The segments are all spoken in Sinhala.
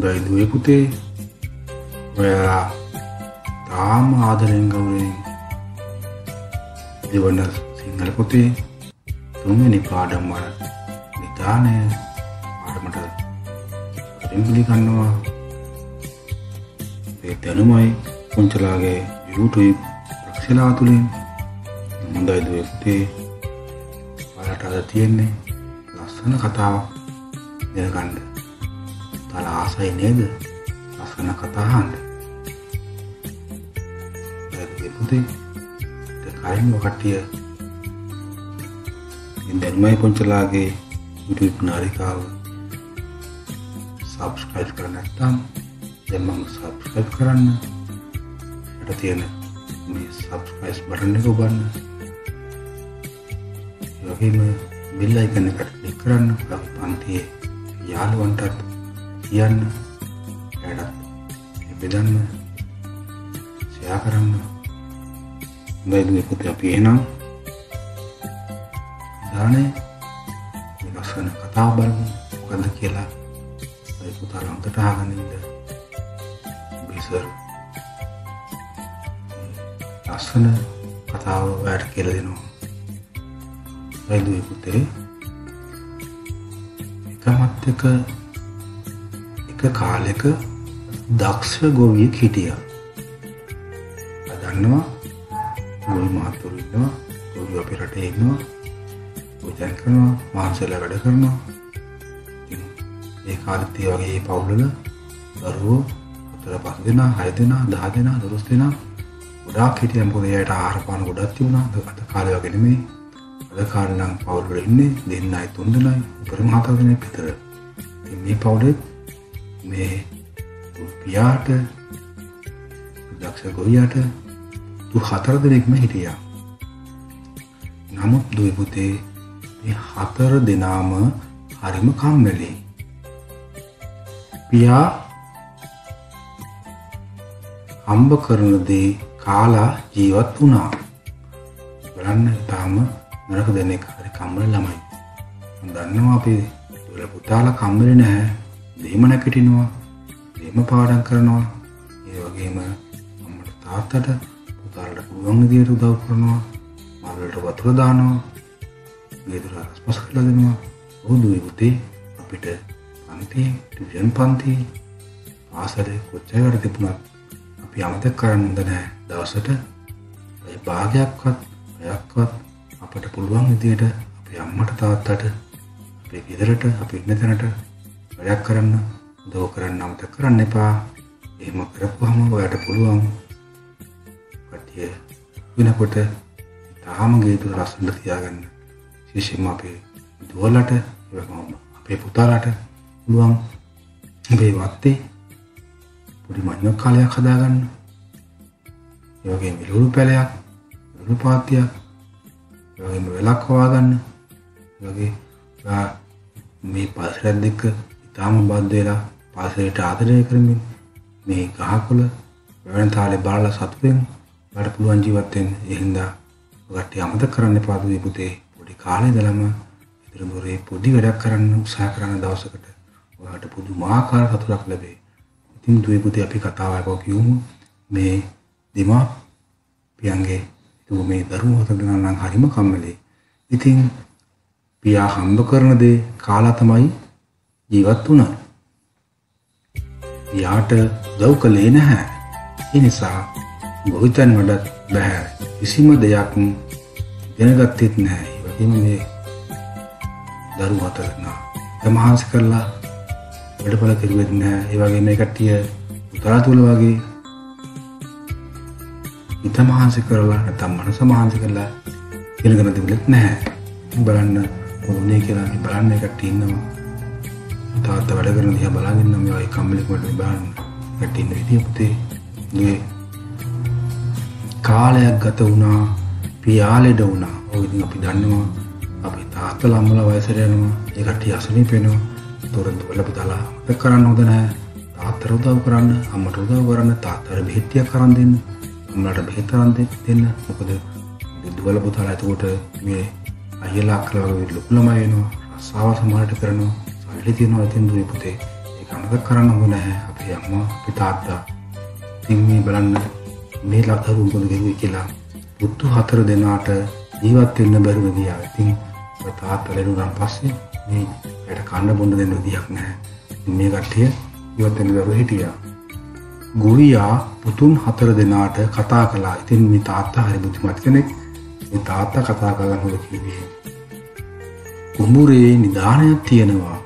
හොඳයි දුවේ පුතේ. ඔයා තාම ආදරෙන් ගෞරවයෙන් දෙවන සිංහල පොතේ තුන්වෙනි පාඩම වල නිදානය පාඩමට දෙම්බලි ගන්නවා. ඒ දැනුමයි පුංචලාගේ YouTube ප්‍රක්ෂේපණය තුලින්. හොඳයි දුවේ පුතේ. ඔයාලට අද තියෙන්නේ ලස්සන කතාවක් දැනගන්න. ඔයාලා ආසයි නේද? ලස්සන කතා අහන්න. දුවේ පුතේ කයින් වකටිය දැනුමයි පුංචලාගේ YouTube නාලිකාව subscribe කරන්න නැත්නම් දැන් මම subscribe කරන්න. ඊට තියෙන මේ subscribe button එක ඔබන්න. ඒ වගේම bell icon එකට click කරන්න. පන්තියේ යාළුවන්ටත් කියන්න. එයාට බෙදන්න. share කරන්න. හොඳයි දුවේ පුතේ අපි එහෙනම් දානේ ලස්සන කතාව බලමු. මොකද්ද කියලා ඒ පුතාලා හොඳට අහගෙන ඉන්න. බිසර් ලස්සන කතාව ඔයාලට කියලා දෙනවා. ඒ දුවේ පුතේ එක කාලෙක දක්ෂ ගොවියෙක් හිටියා. දන්නවා ගොවි මහතුරු ඉන්නවා. ගොවි අපේ රටේ ඉන්නවා. උදැන් කරනවා, මාංශල වැඩ කරනවා. ඒ කාලෙත් ඒ වගේ පවුල්වල දරුවෝ 4-5 දෙනා, 6 දෙනා, 10 දෙනා, 12 දෙනා ගොඩාක් හිටියා. මොකද එයාට ආහාර පාන ගොඩක් තිබුණා. අද කාලේ වගේ නෙමෙයි. අද කාලේ නම් පවුල් වල ඉන්නේ 2යි 3 දෙනයි, උපරිම 4 දෙනෙක් විතර. ඉතින් මේ පවුලේ මේ පියාට දක්ෂ ගොවියාට 4 දෙනෙක්ම හිටියා. නමුත් දුවේ පුතේ මේ 4 දෙනාම හරිම කම්මැලි. පියා හම්බ කරන දේ කාලා ජීවත් වුණා. බලන්න තාම නරක දෙනෙක් හරි කම්මැලි ළමයි. මම දන්නවා අපේ දුවලා පුතාලා කම්මැලි නැහැ. දෙහිම නැගිටිනවා. දෙහිම පාඩම් කරනවා. ඒ වගේම අම්මට තාත්තට පුතාලට පුළුවන් විදියට උදව් කරනවා. මල් වලට වතුර දානවා. ගෙදර අස්පස් කරලා දෙනවා. ඔව් දුවේ පුතේ අපිට පන්ති, ටියුෂන් පන්ති, පාසලේ කොච්චර වැඩ තිබුණත් අපි අමතක කරන්න හොඳ නැහැ. දවසට ඒ භාගයක්වත් පැයක්වත් අපට පුළුවන් විදියට අපේ අම්මට තාත්තට අපේ ගෙදරට අපි ඉන්න තැනට වැඩක් කරන්න උදව් කරන්න අමතක කරන්න එපා. එහෙම කරපුවාම ඔයාලට පුළුවන් කටිය වෙනකොට තාම ගේ දුර රසඳ තියාගන්න. විශේෂයෙන්ම අපේ දුවලට අපේ පුතාලට පුළුවන් මේ වත්තේ පොඩි මඤ්ඤොක් කාලයක් හදාගන්න. ඒ වගේම ලුණු පැලයක්, ලුණු පාත්තියක්, ඒ වගේම වෙලක් හොයාගන්න. ඒ වගේ මේ පාසලෙන් දෙක ඊටාම බද්ධ වෙලා පාසලට ආදරය කරමින් මේ ගහකොළ වෙන තාලේ බලලා සතුටෙන් වැඩ පුළුවන් ජීවත් වෙන්න. ඒ හින්දා ඔයාලට අමතක කරන්න එපා දුවේ පුතේ. පොඩි කාලේ ඉඳලම ඉතින් දොරේ පොඩි වැඩක් කරන්න උත්සාහ කරන දවසකට ඔයාලට පුදුමාකාර සතුටක් ලැබේ. ඉතින් දුවේ පුතේ අපි කතාවක් කියමු. මේ දෙමාපියන්ගේ මේ දරුවෝ හතර දෙනා නම් හරිම කම්මැලි. ඉතින් පියා හම්බ කරන දේ කාලා තමයි ජීවත් වුණා. පියාට උදව් කළේ නැහැ. ඒ නිසා ගොවිතැන් වලට බෑ. කිසිම දෙයක් දැනගත්තෙත් නැහැ. ඒ වගේම මේ දරුවෝ හතර දෙනා තමහන්ස් කරලා වැඩපල කෙරුවෙත් නැහැ. ඒ වගේ මේ කට්ටිය උතරා තුල වගේ ඉතමහන්සි කරලා නැත්නම් මනස මහන්සි කරලා ඉගෙන දෙන්නෙත් නැහැ. බලන්න මොන්නේ කියලා බලන්න කට්ටිය ඉන්නවා. තාත්තා වැඩ කරන දිහා බලන් ඉන්න මේ වගේ කම්මැලි කොට බලන්න කට්ටිය ඉන්න විදිය පුතේ. මේ කාලයක් ගත වුණා. පියාලෙඩ වුණා. ඔය ඉතින් අපි දන්නවා අපේ තාත්තලා අම්මලා වයසට යනවා. ඒ කට්ටිය අසනීප වෙනවා. තොරතුරු වල පුතාලා අපේ කරන්න හොඳ නැහැ. තාත්තට උදව් කරන්න, අම්මට උදව් කරන්න, තාත්තට බෙහෙත් ටිකක් කරන් දෙන්න, අම්මලාට බෙහෙත් කරන් දෙන්න. මොකද දුවල පුතාලා එතකොට මේ අයියලා අක්කලා වගේ ලොකු ළමයි වෙනවා. රස්සාව සමානට කරනවා. සල්ලි තියනවා. ඉතින් දුවේ පුතේ ඒක අමතක කරන්න හොඳ නැහැ අපේ අම්මා අපේ තාත්තා. ඉතින් මේ බලන්න මේ ලදරු මොකද ගෙවුවේ කියලා පුතු 4 දෙනාට ජීවත් වෙන්න බැරුව ගියා. ඉතින් තාත්තා ලැබුණාන් පස්සේ මේ ඇයට කන්න බොන්න දෙන්න විදියක් නැහැ. ඉතින් මේ කට්ටිය ජීවත් වෙන්න බැරුව හිටියා. ගෝවියා පුතුන් 4 දෙනාට කතා කළා. ඉතින් මේ තාත්තා හරි බුද්ධිමත් කෙනෙක්. මේ තාත්තා කතා කරලා මොකද කිව්වේ? කුඹුරේ නිදානයක් තියෙනවා.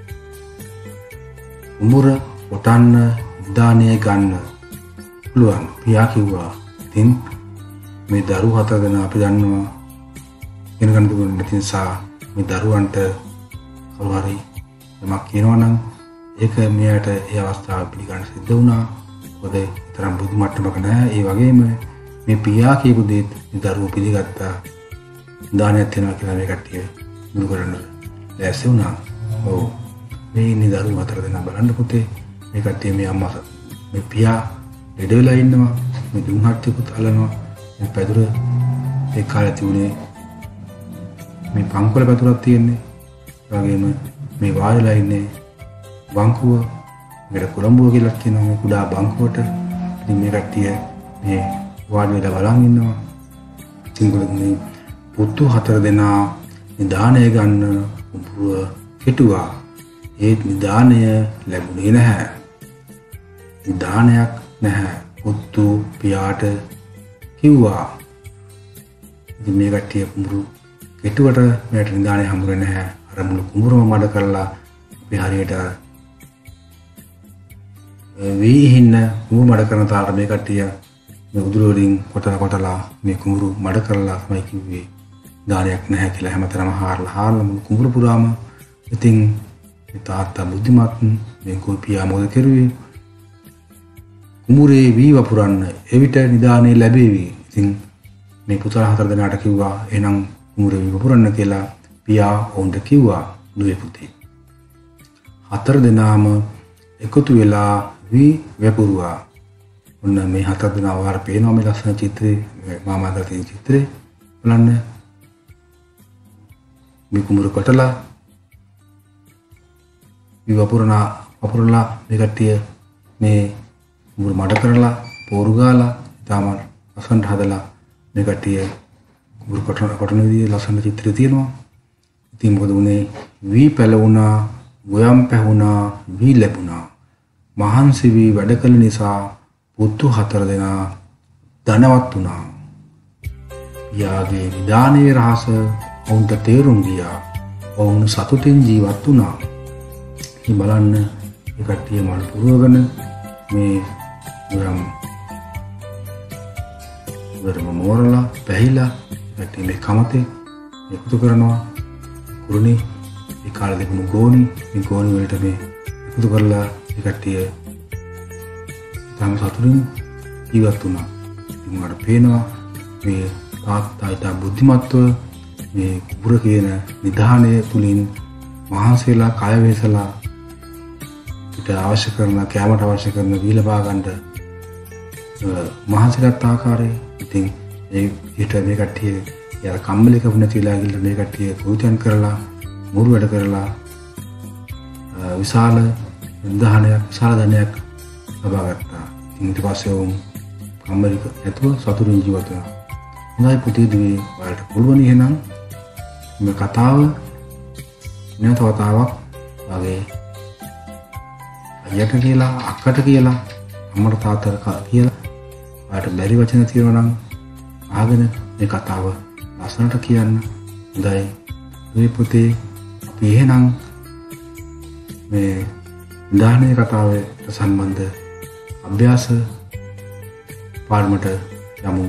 කුඹුර ඔටන්න නිදානය ගන්න පුළුවන්. පියා කිව්වා. ඉතින් මේ දරුවෝ 4 දෙනා අපි දන්නවා ඉගෙන ගන්න දුන්නේ නැති නිසා මේ දරුවන්ට කවුරු හරි යමක් කියනවා නම් ඒක මෙයාට ඒ අවස්ථාව පිළිගන්න සිද්ධ වුණා. මොකද තරම් බුද්ධි මට්ටමක නැහැ. ඒ වගේම මේ පියා කියපු දේත් දරුවෝ පිළිගත්තා. දානයක් තියෙනවා කියලා මේ කට්ටිය මුළු කරන්න ලෑස්ති වුණා. ඔව් මේ ඉන්නේ දරුවෝ 4 දෙනා බලන්න පුතේ. මේ කට්ටිය මේ අම්මා මේ පියා ලෙඩ වෙලා ඉන්නවා. මේ දුම් හට්ටියකුත් අල්ලනවා. මේ පැදුර ඒ කාලේ තිබුණේ මේ පංකොල පැදුරක් තියෙන්නේ. ඒ වගේම මේ වාඩිලා ඉන්නේ බංකුව. මේකට කොළඹුව කියලා කියනවා මේ කුඩා බංකුවට. ඉතින් මේ කට්ටිය මේ වාඩි වෙලා බලන් ඉන්නවා. ඉතින් මේ පුතු 4 දෙනා නිදානය ගන්න කුඹුර කෙටුවා. ඒ නිදානය ලැබුණේ නැහැ. නිදානයක් නැහැ. පුතු පියාට කිව්වා. ඉතින් මේ කට්ටිය කුඹුරු කෙටුවට මෙයාට නිදානය හම්බුනේ නැහැ. අර මුළු කුඹුරම මඩ කරලා අපි හරියට වීහින්න කුඹුරු මඩ කරන තාලට මේ කට්ටිය මේ උදුර වලින් කොටලා මේ කුඹුරු මඩ කරලා තමයි කිව්වේ දානයක් නැහැ කියලා. හැමතැනම හාරලා මුළු කුඹුර පුරාම. ඉතින් මේ තාත්තා බුද්ධිමත් මේ ගෝපියා මොකද කරුවේ? කුඹුරේ වී වපුරන්න එවිට නිදානේ ලැබෙවි. ඉතින් මේ පුතා 4 දෙනාට කිව්වා එහෙනම් කුඹුරේ වී වපුරන්න කියලා. පියා ඔවුන්ට කිව්වා. දුවේ පුතේ 4 දෙනාම එකතු වෙලා වී වැපුරුවා. ඔන්න මේ 4 දෙනා වාර පේනවා මේ ලස්සන චිත්‍රේ. මාමා දාලා තියෙන චිත්‍රේ බලන්න. මේ කුඹුර කොටලා වී වපුරලා මේ කට්ටිය මේ කුඹුර මඩ කරලා පෝරු ගාලා තාම ලස්සනට හදලා මේ කට්ටිය කුඹුර කොටන විදිහේ ලස්සන චිත්‍රය තියෙනවා. ඉතින් මොකද උනේ? වී පැලුණා, ගොයම් පැහුණා, වී ලැබුණා. මහන්සි වී වැඩ කළ නිසා පුතු 4 දෙනා ධනවත් වුණා. යාගේ නිදානේ රහස ඔවුන්ට තේරුම් ගියා. ඔවුන් සතුටින් ජීවත් වුණා. ඉතින් බලන්න මේ කට්ටිය මල් පුරවගෙන මේ ගොයම් මෝරලා පැහිලා කට්ටිය මේ කමතේ එකතු කරනවා. කුරුණි ඒ කාලේ තිබුණු ගෝණි මේ ගෝණි වලට මේ එකතු කරලා ඒ කට්ටිය තම සතුටින් ජීවත් වුණා. ඉතින් මට පේනවා මේ තාත්තා ඊට බුද්ධිමත්ව මේ කුඹුර කියන නිදානය තුලින් මහන්සියලා කය වේසලා ඊට අවශ්‍ය කරන කැමට අවශ්‍ය කරන වී ලබා ගන්නට මහන්සියගත් ආකාරය. ඉතින් ඒ ඊට මේ කට්ටිය යාර කම්මලක වුණතිලා ගිහින් මේ කට්ටිය පූජන් කරලා මුරු වැඩ කරලා විශාල ධනයක් ලබා ගත්තා. ඊට පස්සේ වුන් කම්මලක නැතුව සතුටින් ජීවත් වෙනවා. හොඳයි පුතේ දුවේ ඔයාලට පුළුවන් එහෙනම් මේ කතාව නැවත වතාවක් වගේ අයියට කියලා අක්කට කියලා අම්මට තාත්තට කියලා ඔයාලට බැරි වචන තියෙනවා නම් ආගෙන මේ කතාව ලස්සනට කියන්න. හොඳයි දුවේ පුතේ අපි එහෙනම් මේ දානේ කතාවේ සම්බන්ධ අභ්‍යාස පාඩමට යමු.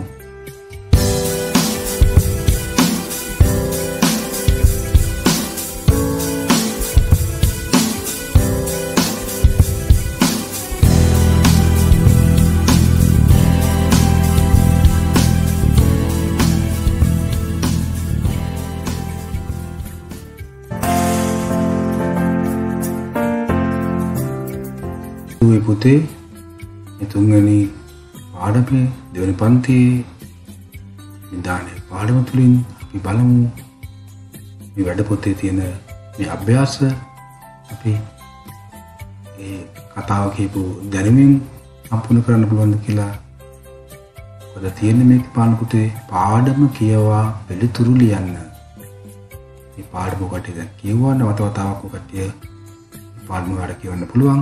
දුවේ පුතේ මේ තුන්වෙනි පාඩමේ දෙවෙනි පන්තියේ නිදානේ පාඩම තුලින් අපි බලමු මේ වැඩ පොතේ තියෙන මේ අභ්‍යාස අපි ඒ කතාව කියපු දැනුමින් සම්පූර්ණ කරන්න පුළුවන්ද කියලා. ඔද තියෙන මේක පාන පුතේ පාඩම කියවා පිළිතුරු ලියන්න. මේ පාඩම කොට දැන් කියවන්න වතාවක් කටිය පාඩම වල කියවන්න පුළුවන්.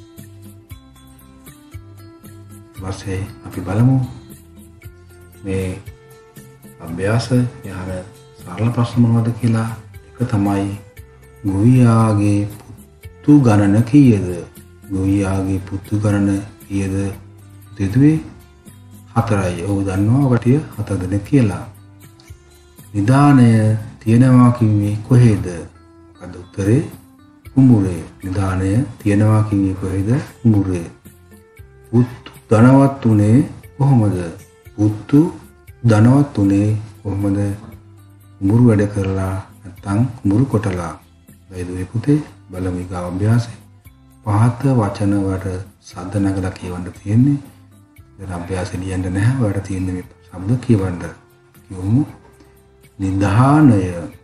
ඊපස්සේ අපි බලමු මේ අභ්‍යාස යහන සරල ප්‍රශ්න මොනවද කියලා. එක තමයි ගොවියාගේ පුතු ගණන කීයද? ගොවියාගේ පුතු ගණන කීයද? දෙදුවේ 4යි. ඔව් දන්නවා කටිය 4 දෙනෙක් කියලා. නිදානය තියෙනවා කිව්වේ කොහෙද? මොකද උත්තරේ? කුඹුරේ. නිදානය තියෙනවා කිව්වේ කොහෙද? කුඹුරේ. පුතු ධනවත් උනේ කොහොමද? පුතු ධනවත් උනේ කොහොමද? කුඹුරු වැඩ කරලා නැත්නම් කුඹුරු කොටලා. වේදුවේ පුතේ බලමු ඊගා අභ්‍යාසය. පහත වචන වලට සද්ද නගලා කියවන්න තියෙන්නේ. දැන් අභ්‍යාසෙ ලියන්න නැහැ. ඔයාලට තියෙන්නේ මේ શબ્ද කියවන්න. කියමු නිදානය.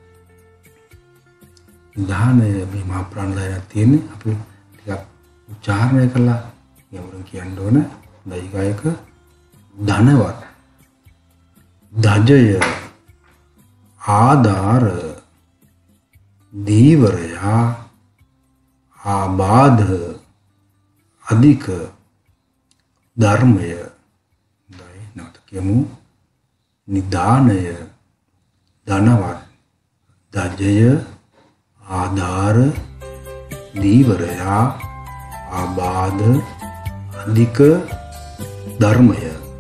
නිදානය මේ මහා ප්‍රාණලයක් තියෙන්නේ. අපි ටිකක් උච්චාරණය කළා යමුන් කියන්න ඕන. දෛගායක ධනවත්, දජය, ආධාර, දීවරයා, ආබාධ, අධික, ධර්මය. දැයි නත කියමු නිදානය, ධනවත්, දජය, ආධාර, දීවරයා, ආබාධ, අධික, ධර්මය.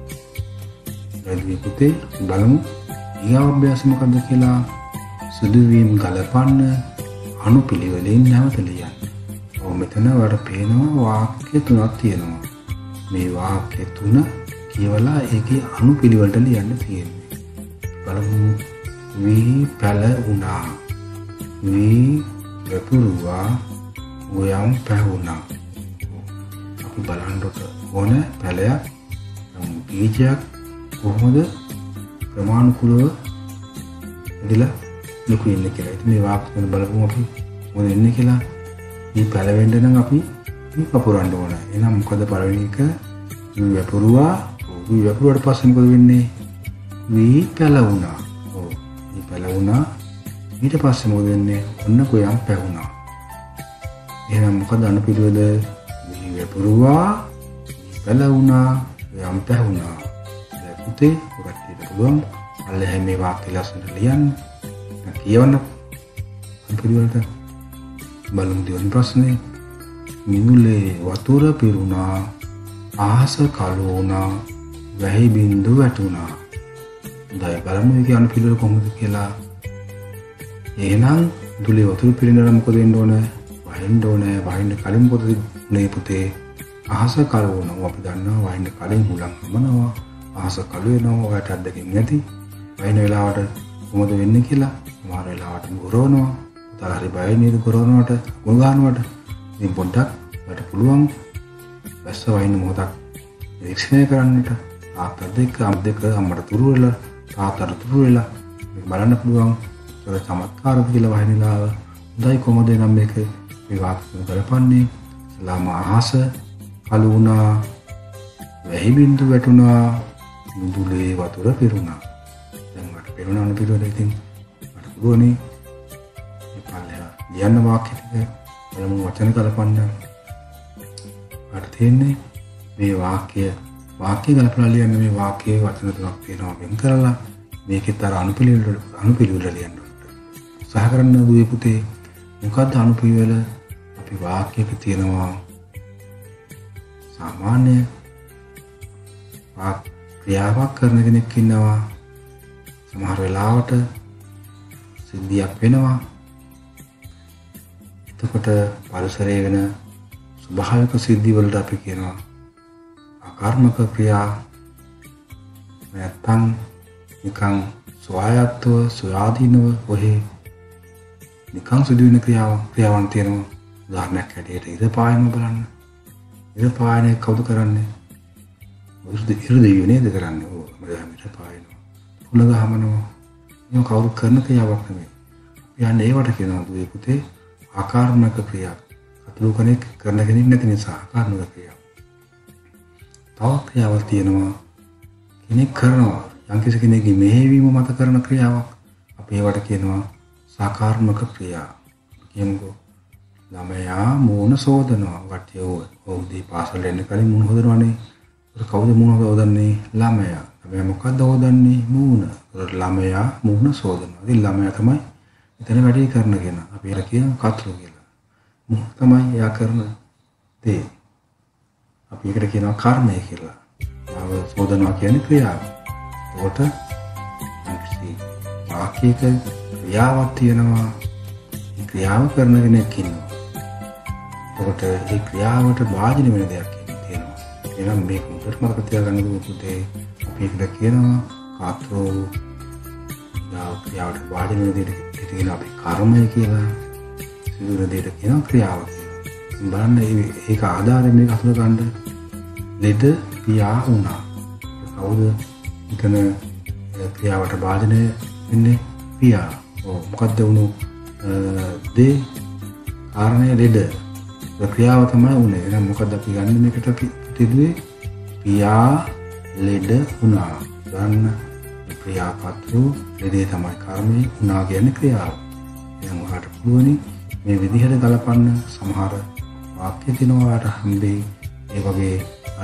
වැඩි පුතේ බලමු ඊගා අභ්‍යාසය මොකද්ද කියලා. සුදුවීම් ගලපන්න අනුපිළිවෙලින් නැවත ලියන්න. ඔව් මෙතන වඩ පේනවා වාක්‍ය 3ක් තියෙනවා. මේ වාක්‍ය 3 කියවලා ඒකේ අනුපිළිවෙලට ලියන්න තියෙන්නේ. බලමු. වී පැල වුණා. වී වැපුරුවා. ගොයම් පැවුණා. අපි බලන්න ඕන පැලයක් බීජයක් කොහොමද ප්‍රමාණිකුලව ඉදලා ලොකු වෙන්නේ කියලා. ඉතින් මේ වාක්‍ය වල බලමු අපි මොකද වෙන්නේ කියලා. මේ පැල වෙන්න නම් අපි වපුරන්න ඕන. එහෙනම් මොකද පළවෙනි එක? වී වැපුරුවා. වී වැපුරුවාට පස්සේ මොකද වෙන්නේ? වී පැල වුණා. ඔව් වී පැල වුණා. ඊට පස්සේ මොකද වෙන්නේ? ඔන්න ගොයම් පැවුණා. එහෙනම් මොකද අනුපිළිවෙල? වී වැපුරුවා, වී පැල වුණා, ගොයම් පැවුණා. දැන් පුතේ ඔකට පුළුවන් අල්ලේ මේ වාක්‍ය ලස්සනට ලියන්න. කියවන්න අනුපිළිවෙලට. බලමු දෙවන ප්‍රශ්නේ. මිදුලේ වතුර පිරුණා, ආහස කළු වුණා, වැහි බින්දු වැටුණා. දැන් බලමු මේකේ අනුපිළිවෙල කොහොමද කියලා. එහෙනම් දුලේ වතුර පිරෙනවා මොකද වෙන්න ඕන? වහින්න ඕනේ. වහින්න කලින් මොකද මේ පුතේ? අහස කළු වුණා. අපි දන්නවා වහින්න කලින් හුලං හමනවා. අහස කළු වෙනවා. ඔයාලට අද්දකින් නැති. වහින වෙලාවට කොහොමද වෙන්නේ කියලා. සමහර වෙලාවට ගොරවනවා. උතල හරි බය නේද ගොරවනවට, ගොන ගන්නවට. මේ පොඩ්ඩක් ඔයාලට පුළුවන් වැස්ස වහින්න මොහොතක් නිරීක්ෂණය කරන්නට. තාත්තා දෙක අම්මට තුරු වෙලා, තාත්තට තුරු වෙලා මේක බලන්න පුළුවන්. ඒක චමත්කාරද කියලා වහිනලාව. හොඳයි කොහොමද නම් මේක මේ වාක්‍ය කරපන්නේ. ලාම අහස කළු වුණා, වැහි බින්දු වැටුණා, මුදුලේ වතුර පිරුණා. දැන් මට පිරුණා නෙපිරුණා ඉතින් මට පුළුවනි මේ පල්ලෙහා ලියන්න වාක්‍ය ටික බලමු වචන කලපන්න. මට තියෙන්නේ මේ වාක්‍ය ගලපලා ලියන්න. මේ වාක්‍යයේ වචන තුනක් තියෙනවා වෙන් කරලා මේකෙත් අර අනුපිළිවෙල ලියන්න. උත්සාහ කරන්න දුවේ පුතේ. මොකද්ද අනුපිළිවෙල? අපි වාක්‍යයක තියෙනවා සාමාන්‍ය ක්‍රියාවක් කරන කෙනෙක් ඉන්නවා. සමහර වෙලාවට සිද්ධියක් වෙනවා. එතකොට පරිසරයේ වෙන ස්වභාවික සිද්ධි වලට අපි කියනවා අකර්මක ක්‍රියා. නැත්තම් නිකන් ස්වයත්ව ස්වාධීනව ඔහේ නිකන් සිදුවෙන ක්‍රියාවන් තියෙනවා. උදාහරණයක් හැටියට ඉර පායන බලන්න. ඉර පායන කවුද කරන්නේ? ඉර නේද කරන්නේ. ඔව් ඉර පායනවා. කුල ගහමනවා. මේ කවුරු කරන ක්‍රියාවක් නෙමෙයි. යන්නේ ඒවට කියනවා දුවේ පුතේ ආකර්මක ක්‍රියා. කතුළු කෙනෙක් කරන කෙනෙක් නැති නිසා කාරණක ක්‍රියාව. තව ක්‍රියාවක් තියෙනවා කෙනෙක් කරනවා යම්කිසි කෙනෙක්ගේ මෙහෙයවීම මත කරන ක්‍රියාවක්. අපි ඒවට කියනවා සාකාරණක ක්‍රියා. කියමුකෝ ළමයා මූණ සෝදනවා. වටේ ඔව්දී පාසල එන්න කලින් මූණ හොදනවානේ. ඒක කවුද මූණ හොදන්නේ? ළමයා. ළමයා මොකද්ද හොදන්නේ? මූණ. ඒක ළමයා මූණ සෝදනවා. ඉතින් ළමයා තමයි එතන වැඩේ කරන කෙනා. අපි ඒක කියනවා කතුළු කියලා. මූණ තමයි එයා කරන දේ. අපි ඒකට කියනවා කර්මය කියලා. ආව සෝදනවා කියන්නේ ක්‍රියාව. ඒකට අපි වාක්‍යයක ක්‍රියාවක් තියෙනවා. ඒ ක්‍රියාව කරන කෙනෙක් ඉන්නවා. ඒකට ඒ ක්‍රියාවට වාජින වෙන දෙයක් තියෙනවා. එහෙනම් මේක උඩට මතක තියාගන්න පුතේ. අපි ඒකට කියනවා කතුළු ක්‍රියාවට වාජින වෙන දෙයට කියන අපි කර්මය කියලා. සිදුවන දෙයට කියනවා ක්‍රියාව කියලා. බලන්න ඒක ආධාරයෙන් මේක අසුර ගන්න. ලෙඩ පියා වුණා. කවුද එතන ක්‍රියාවට වාදනය වෙන්නේ? පියා. මොකද්ද වුණු දේ? කාරණේ ලෙඩ. ක්‍රියාව තමයි වුණේ. එහෙනම් මොකද්ද අපි ගන්න මේකට අපි තිදුවේ? පියා ලෙඩ වුණා. ගන්න ක්‍රියාපත්‍රු ලෙඩේ තමයි කර්මය වුණා කියන්නේ ක්‍රියාව. එහෙනම් ඔයාලට පුළුවනි මේ විදිහට ගලපන්න. සමහර වාක්‍ය තියෙනවා ඔයාලට හම්බෙයි. ඒ වගේ අර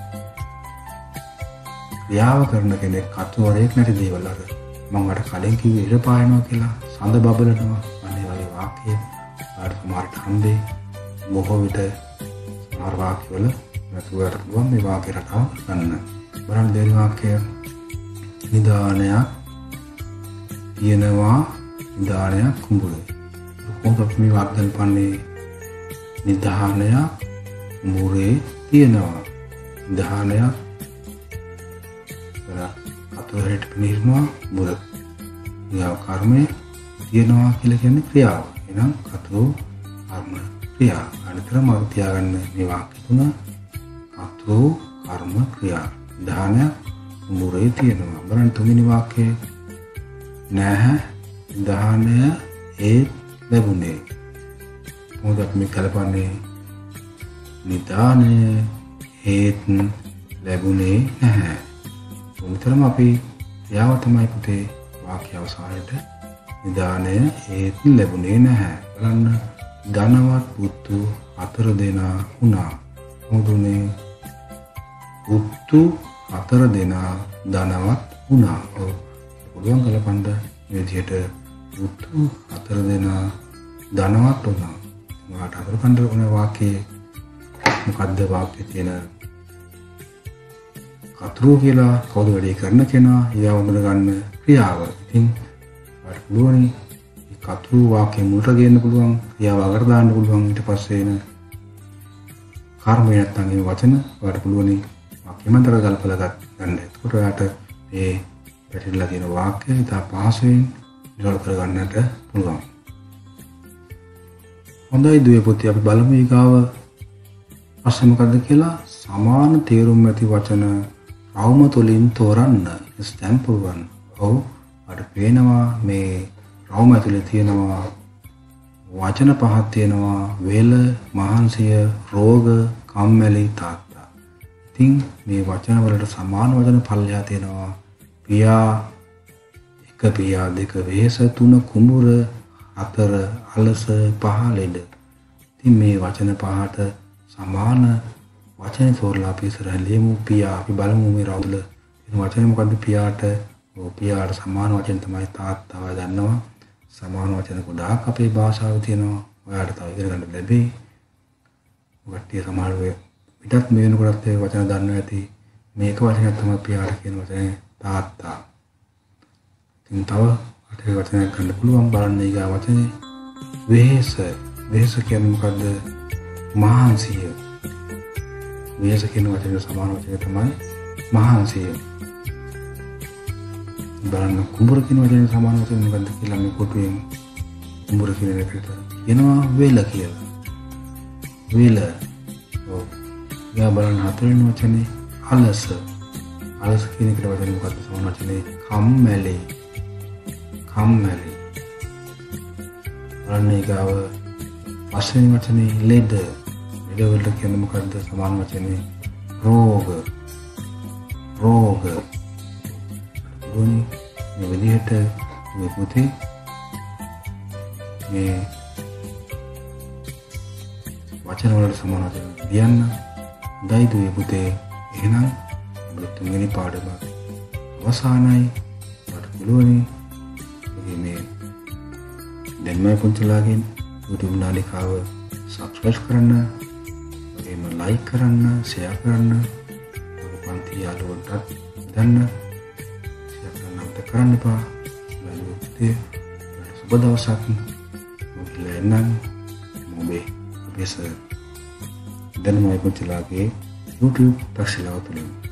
ක්‍රියාව කරන කෙනෙක් කතුවරයෙක් නැති දේවල් අර මම අර කලින් කිව්වේ ඉර පායනවා කියලා සඳ බබලනවා. අනේ වගේ වාක්‍ය ඔයාලට සමහරට හම්බෙයි. බොහෝ විට සමහර වාක්‍යවල නැතුවට පුළුවන් මේ වාක්‍ය රටාව ගන්න. බලන්න දෙවි වාක්‍යය නිදානයක් තියෙනවා. නිදානයක් කුඹුරේ. කොහොමද අපි මේ වාක්‍ය ගන්නපන්නේ? නිදානයක් කුඹුරේ තියෙනවා. නිදානයක් අතුරට පිනිරනවා මුර. ක්‍රියාව කර්මය තියෙනවා කියලා කියන්නේ ක්‍රියාව. එහෙනම් කතුරු කර්ම ක්‍රියා. අනිතරම අපි තියාගන්න මේ වාක්‍ය තුන කතුරු කර්ම ක්‍රියා. නිදානයක් මුරේ තියෙනවා. බලන්න තුන්වෙනි වාක්‍යයේ නැහැ නිදානය ඒ ලැබුණේ. මොකද අපි මේ කලපන්නේ නිදානය හේත් ලැබුණේ නැහැ. උන්තරම අපි ක්‍රියාව තමයි පුතේ වාක්‍ය අවසානයේට නිදානය හේත් ලැබුණේ නැහැ. බලන්න ධනවත් පුතු 4 දෙනා වුණා. මොදුනේ පුතු 4 දෙනා ධනවත් වුණා. ඔව් පුළුවන් කලපන්න මේ විදිහට පුතු 4 දෙනා ධනවත් වුණා. ඔයාලට අතර කන්න ඕන වාක්‍යයේ මොකද්ද වාක්‍යයේ තියෙන කතුරු කියලා කවුද වැඩේ කරන කෙනා ඊයව හඳුන ගන්න ක්‍රියාව. ඉතින් ඔයාලට පුළුවනි මේ කතුරු වාක්‍යය මුලට ගේන්න පුළුවන්, ක්‍රියාව අගට දාන්න පුළුවන්. ඊට පස්සේ එන කර්මය නැත්නම් මේ වචන ඔයාලට පුළුවනි වාක්‍ය මන්තර ගල්පලා ගන්න. ඒකට ඔයාලට මේ පැටලලා තියෙන වාක්‍යය ඉතා පහසුවෙන් ඉවර කර ගන්නට පුළුවන්. හොඳයි දුවේ පුතේ අපි බලමු ඊගාව ප්‍රශ්න මොකද්ද කියලා. සමාන තේරුම් ඇති වචන රවුම තුලින් තෝරන්න. ස්ටැම්පල් 1. ඔව් අර පේනවා මේ රවුම ඇතුලේ තියෙනවා වචන පහක් තියෙනවා. වේල, මහන්සිය, රෝග, කම්මැලි, තාත්තා. ඉතින් මේ වචන වලට සමාන වචන පල්ලෙහා තියෙනවා. පියා 1, පියා 2, වෙහෙස 3, කුඹුර 4, අලස 5, ලෙඩ. ඉතින් මේ වචන පහට සමාන වචන තෝරලා අපි ඉස්සරහින් ලියමු. පියා අපි බලමු මේ රවුල තියෙන වචනේ මොකද්ද පියාට? පියාට සමාන වචන තමයි තාත්තා. දන්නවා සමාන වචන ගොඩාක් අපේ භාෂාවේ තියෙනවා. ඔයාලට තව ඉගෙන ගන්න ලැබෙයි. ඔයගොල්ලෝ සමහර වෙලාවට පිටත් මේ වෙනකොටත් ඒ වචන දන්නවා ඇති. මේක වචනයක් තමයි පියාට කියන වචනේ තාත්තා. ඉතින් තව අටේ වචනයක් ගන්න පුළුවන්. බලන්න ඊගා වචනේ වෙහෙස. වෙහෙස කියන්නේ මොකද්ද? මහන්සිය. වෙහෙස කියන වචනේ සමාන වචනය තමයි මහන්සිය. බලන්න කුඹුර කියන වචනේ සමාන වචනේ මොකද්ද කියලා මේ කොටුවෙන් කුඹුර කියන එකට කියනවා වේල කියලා. වේල. ඔව්. යා බලන්න හතරවෙනි වචනේ අලස. අලස කියන එකට වචනේ මොකද්ද සමාන වචනේ? කම්මැලි. කම්මැලි. බලන්න ඊගාව පස්වෙනි වචනේ ලෙඩ. ලෙඩ වලට කියන්නේ මොකද්ද? සමාන වචනේ රෝග. මේ විදිහට මේ පුතේ මේ වචන වලට සමාන වචන ලියන්න. හොඳයි දුවේ පුතේ. එහෙනම් ඔබේ තුන්වෙනි පාඩම අවසానයි. ඔයාලට පුළුවනි මේ දැන්මයි පුංචිලාගෙන් YouTube නාලිකාව subscribe කරන්න, වගේම like කරන්න, share කරන්න, ඔබේ පන්ති යාළුවන්ටත් දන්න share කරන්න එපා. ලයිව් සුබ දවසක්. මොකද එන්නම් ඔබේ සර් දැන්මයි පුංචිලාගේ YouTube ප්‍රශ්නාව තුලින්